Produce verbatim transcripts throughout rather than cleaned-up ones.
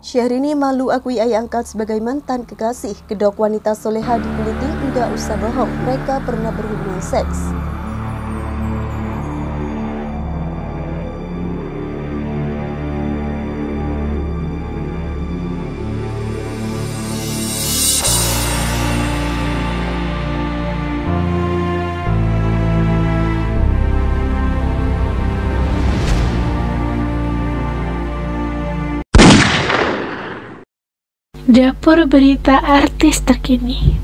Syahrini malu akui ayah angkat sebagai mantan kekasih. Kedok wanita soleha dikuliti, enggak usah bohong, mereka pernah berhubungan seks. Dapur berita artis terkini.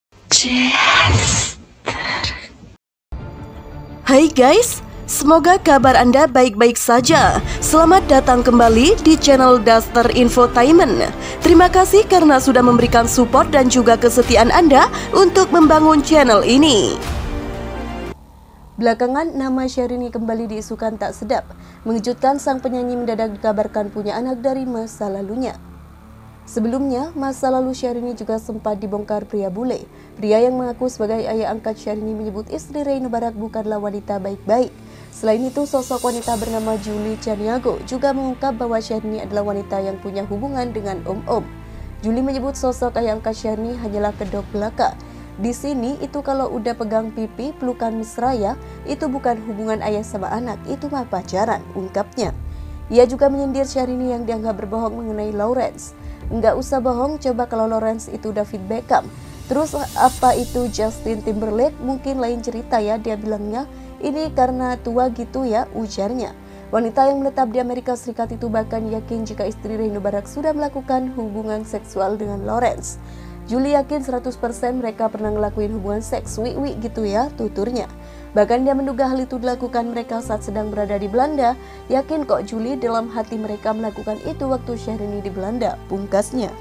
Hai guys, semoga kabar Anda baik-baik saja. Selamat datang kembali di channel Daster Infotainment. Terima kasih karena sudah memberikan support dan juga kesetiaan Anda untuk membangun channel ini. Belakangan nama Syahrini kembali diisukan tak sedap. Mengejutkan, sang penyanyi mendadak dikabarkan punya anak dari masa lalunya. Sebelumnya, masa lalu Syahrini juga sempat dibongkar pria bule. Pria yang mengaku sebagai ayah angkat Syahrini menyebut istri Rey Nubarak bukanlah wanita baik-baik. Selain itu, sosok wanita bernama Julie Chaniago juga mengungkap bahwa Syahrini adalah wanita yang punya hubungan dengan om-om. Julie menyebut sosok ayah angkat Syahrini hanyalah kedok belaka. Di sini, itu kalau udah pegang pipi, pelukan mesra ya, itu bukan hubungan ayah sama anak, itu mah pacaran, ungkapnya. Ia juga menyindir Syahrini yang dianggap berbohong mengenai Lawrence. Enggak usah bohong, coba kalau Lawrence itu David Beckham. Terus apa itu Justin Timberlake? Mungkin lain cerita ya, dia bilangnya. Ini karena tua gitu ya, ujarnya. Wanita yang menetap di Amerika Serikat itu bahkan yakin jika istri Rey Nubarak sudah melakukan hubungan seksual dengan Lawrence. Julie yakin seratus persen mereka pernah ngelakuin hubungan seks, wi-wi gitu ya, tuturnya. Bahkan dia menduga hal itu dilakukan mereka saat sedang berada di Belanda. Yakin kok Julie dalam hati mereka melakukan itu waktu Syahrini di Belanda, pungkasnya.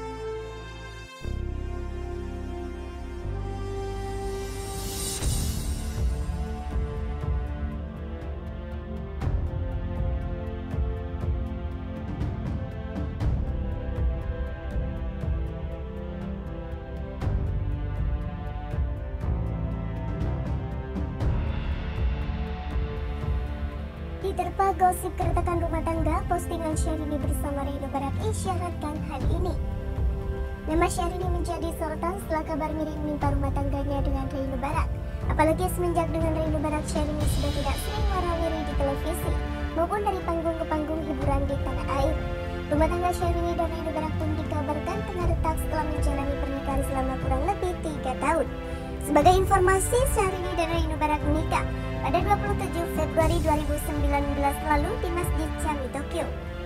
Diterpa gosip keretakan rumah tangga, postingan Syahrini bersama Rey Nubarak isyaratkan hal ini. Nama Syahrini menjadi sorotan setelah kabar miring menimpa rumah tangganya dengan Rey Nubarak. Apalagi semenjak dengan Rey Nubarak, Syahrini sudah tidak sering warawiri di televisi maupun dari panggung ke panggung hiburan di tanah air. Rumah tangga Syahrini dan Rey Nubarak pun dikabarkan tengah retak setelah menjalani pernikahan selama kurang lebih tiga tahun. Sebagai informasi, Syahrini dan Rey Nubarak menikah pada dua puluh tujuh Februari dua ribu sembilan belas lalu di Masjid Changi, Tokyo.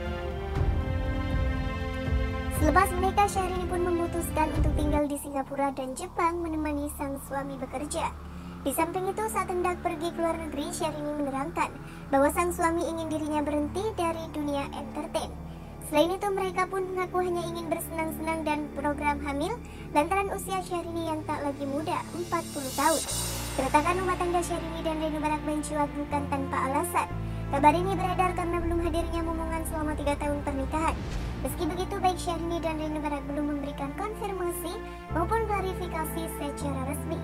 Selepas menikah, Syahrini pun memutuskan untuk tinggal di Singapura dan Jepang menemani sang suami bekerja. Di samping itu, saat hendak pergi ke luar negeri, Syahrini menerangkan bahwa sang suami ingin dirinya berhenti dari dunia entertain. Selain itu, mereka pun mengaku hanya ingin bersenang-senang dan program hamil lantaran usia Syahrini yang tak lagi muda, empat puluh tahun. Keretakan rumah tangga Syahrini dan Rey Nubarak mencuat bukan tanpa alasan. Kabar ini beredar karena belum hadirnya momongan selama tiga tahun pernikahan. Meski begitu, baik Syahrini dan Rey Nubarak belum memberikan konfirmasi maupun klarifikasi secara resmi.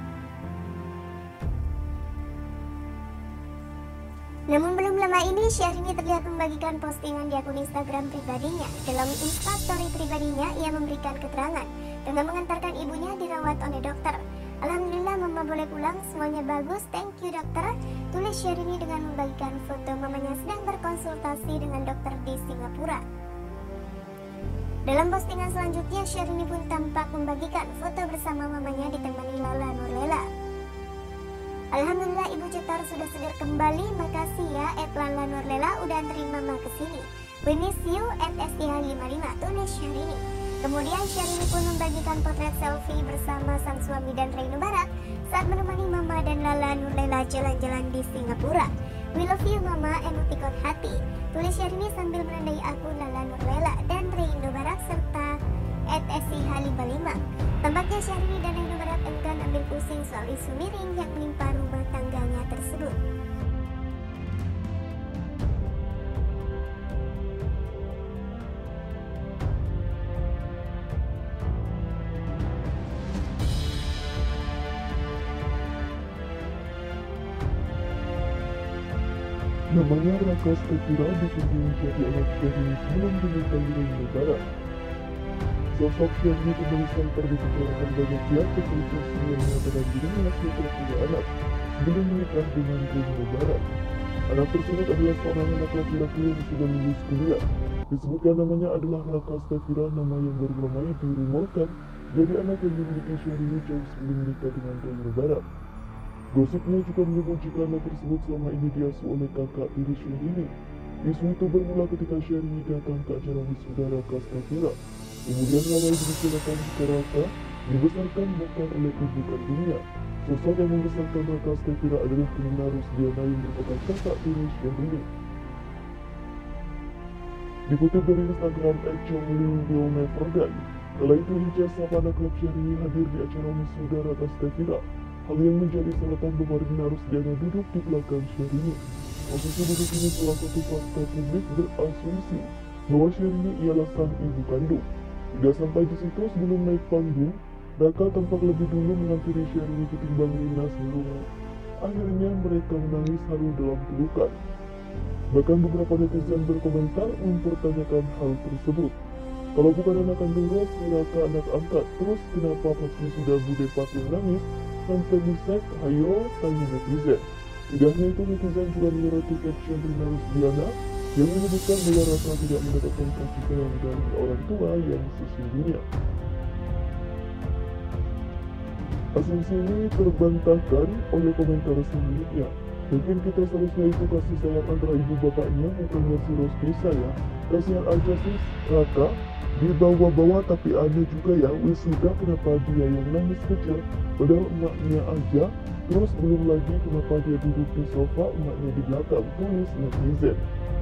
Namun belum lama ini, Syahrini terlihat membagikan postingan di akun Instagram pribadinya. Dalam instastory pribadinya, ia memberikan keterangan dengan mengantarkan ibunya dirawat oleh dokter. Alhamdulillah, mama boleh pulang, semuanya bagus, thank you dokter, tulis Syahrini dengan membagikan foto mamanya sedang berkonsultasi dengan dokter di Singapura. Dalam postingan selanjutnya, Syahrini pun tampak membagikan foto bersama mamanya ditemani Lala Nurlela. Alhamdulillah, ibu cetar sudah segar kembali, makasih ya at Lala Nurlela udah anterin mama kesini. We miss you at S T H lima puluh lima, tulis Syahrini. Kemudian Syahrini pun membagikan potret selfie bersama sang suami dan Rey Nubarak saat menemani mama dan Lala Nurlela jalan-jalan di Singapura. We love you mama, emoticon hati, tulis Syahrini sambil menandai akun Lala Nurlela dan Rey Nubarak serta at S T H lima puluh lima. Tampaknya Syahrini dan Rey Nubarak enggan ambil pusing soal isu miring yang menimpa rumah tangganya tersebut. Namanya Raka Stefira ditunjuk menjadi anak Syahrini sebelum dinikahi negara. Sosok Syahrini kembali santer dibicarakan banyak pihak ketika ia mengatakan dirinya sudah punya anak sebelum menikah dengan Rini Negara. Anak tersebut adalah seorang anak laki-laki yang sudah lulus kuliah. Disebutkan namanya adalah Raka Stefira, nama yang baru ramai dirumorkan jadi anak yang dimiliki Syahrini jauh sebelum menikah dengan Rini Negara. Gosipnya juga menyebut jika anak tersebut selama ini diasuh oleh kakak tiri Syahrini. Isu itu bermula ketika Syahrini datang ke acara wisuda Raka Stefira. Kemudian ramai dibicarakan jika Raka dibesarkan bukan oleh ibu kandungnya. Sosok yang membesarkan Raka Stefira adalah Nina Rusdiana yang merupakan kakak tiri Syahrini. Dikutip dari Instagram et chongli.neverday, kala itu Ijaz Savana Club Syahrini hadir di acara wisuda Raka Stefira. Hal yang menjadi sorotan bahwa Nina Rusdiana duduk di belakang Syahrini. Posisi duduk ini salah satu fakta publik berasumsi bahwa Syahrini ialah sang ibu kandung. Tidak sampai di situ, sebelum naik panggung, Raka tampak lebih dulu menghampiri Syahrini ketimbang Nina sebelum akhirnya mereka menangis haru dalam pelukan. Bahkan beberapa netizen berkomentar mempertanyakan hal tersebut. Kalau bukan anak kandung Ros, Raka anak angkat, terus kenapa pas sudah Bude Patin nangis sampai disek, hayo, tanya netizen. Tidak hanya itu, netizen juga menyoroti caption Nina Rusdiana yang menyebutkan bahwa Raka tidak mendapatkan kasih sayang dari orang tua yang sesungguhnya. Asumsi ini terbantahkan oleh komentar selanjutnya. Mungkin kita seharusnya itu kasih sayang antara ibu bapaknya, bukannya si Rosti saya. Kasihan aja sih Raka, dibawa-bawa, tapi aneh juga ya wisuda kenapa dia yang nangis kejar, padahal emaknya aja. Terus belum lagi kenapa dia duduk di sofa, emaknya di belakang, tulis netizen.